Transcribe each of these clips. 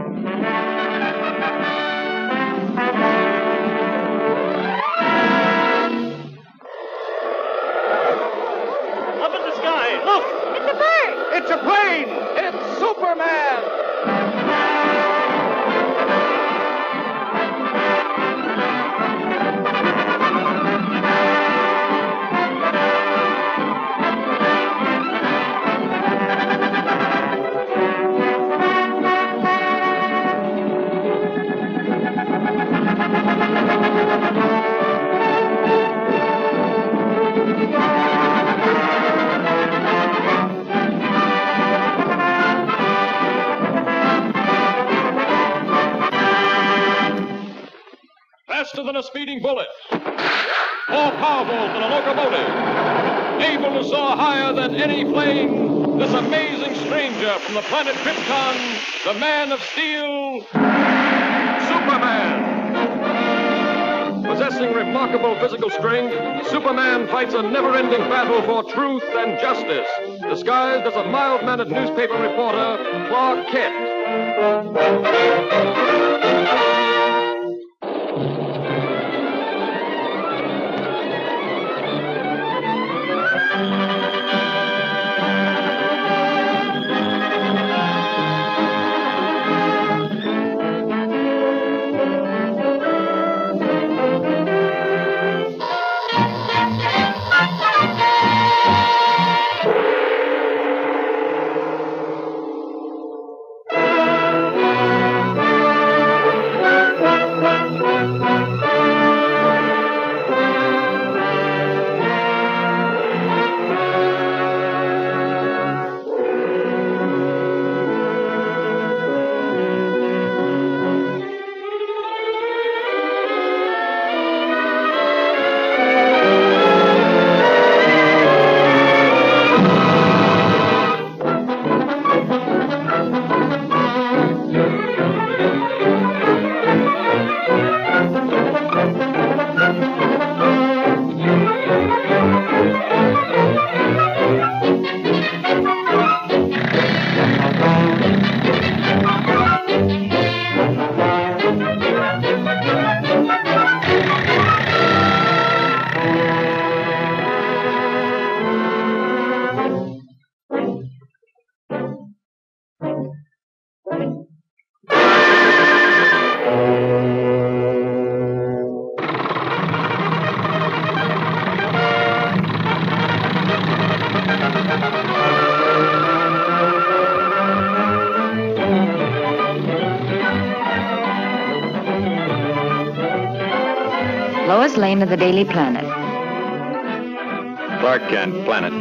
Up in the sky, look! It's a bird! It's a plane! It's Superman! Faster than a speeding bullet, more powerful than a locomotive, able to soar higher than any plane, this amazing stranger from the planet Krypton, the Man of Steel, Superman. Possessing remarkable physical strength, Superman fights a never-ending battle for truth and justice, disguised as a mild-mannered newspaper reporter, Clark Kent. Lois Lane of the Daily Planet. Clark Kent, Planet.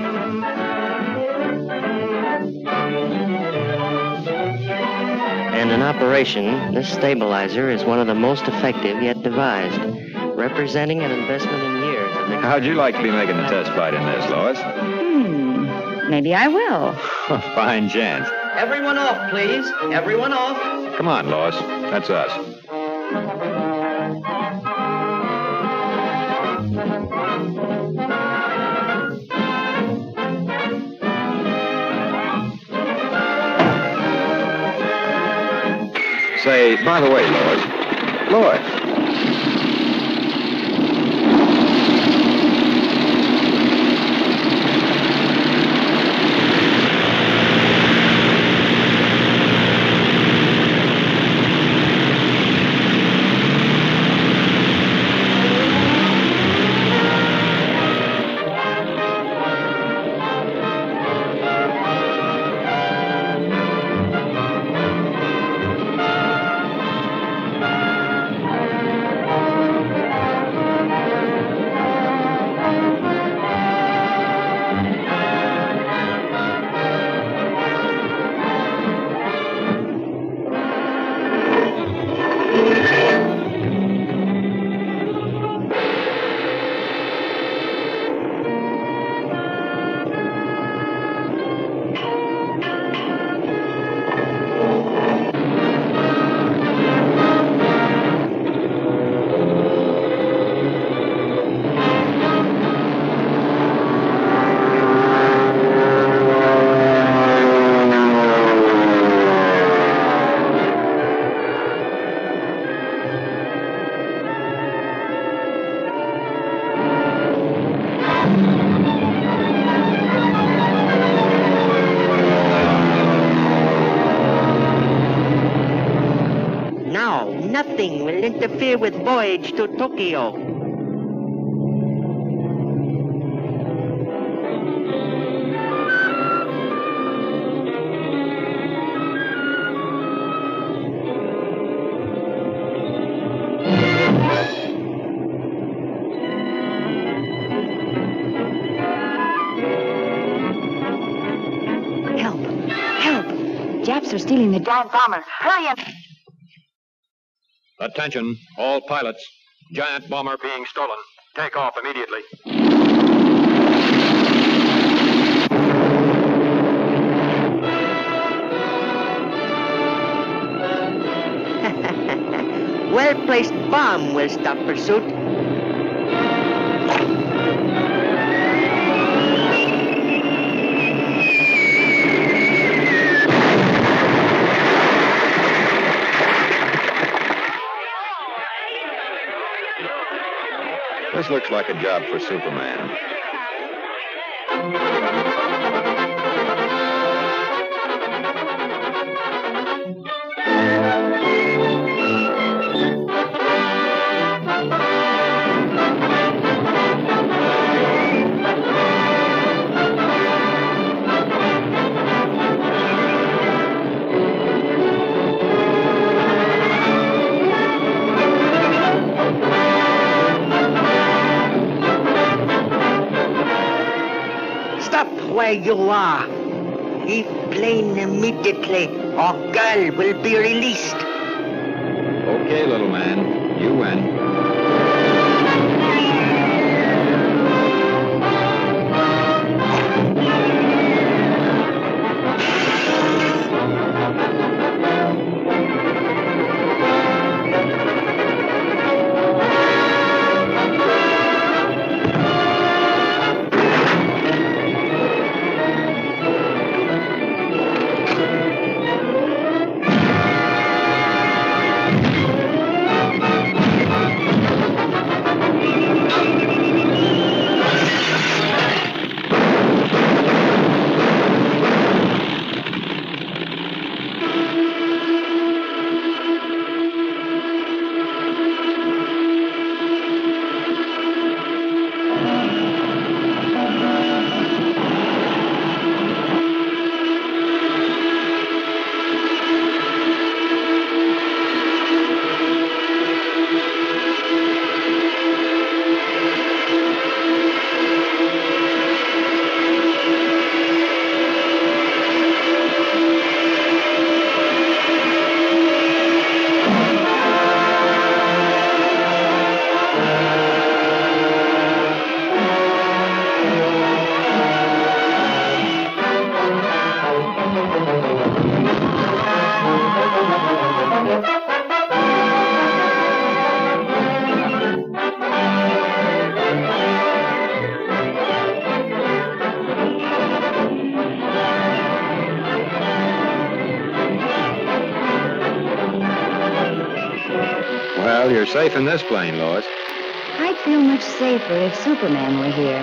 And in operation, this stabilizer is one of the most effective yet devised, representing an investment in years. How'd you like to be making the test flight in this, Lois? Maybe I will. Fine chance. Everyone off, please. Everyone off. Come on, Lois. That's us. Say, by the way, Lois. Lois. nothing will interfere with voyage to Tokyo. Japs are stealing the giant bomber. Hurry up! Attention, all pilots. Giant bomber being stolen. Take off immediately. Well-placed bomb will stop pursuit. This looks like a job for Superman. Where you are. Leave plane immediately, or girl will be released. Okay, little man. You win. Well, you're safe in this plane, Lois. I'd feel much safer if Superman were here.